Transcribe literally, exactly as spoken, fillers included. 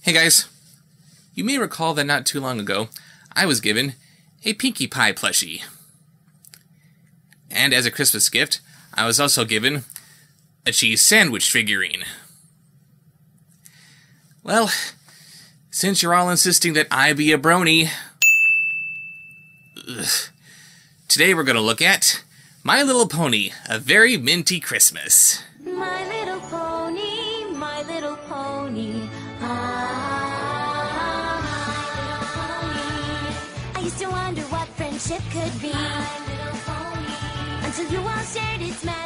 Hey guys, you may recall that not too long ago, I was given a Pinkie Pie plushie. And as a Christmas gift, I was also given a cheese sandwich figurine. Well, since you're all insisting that I be a brony, ugh, today we're going to look at My Little Pony, A Very Minty Christmas. My little pony, my little pony, ah, my little pony. I used to wonder what friendship could be, my little pony, until you all shared its magic.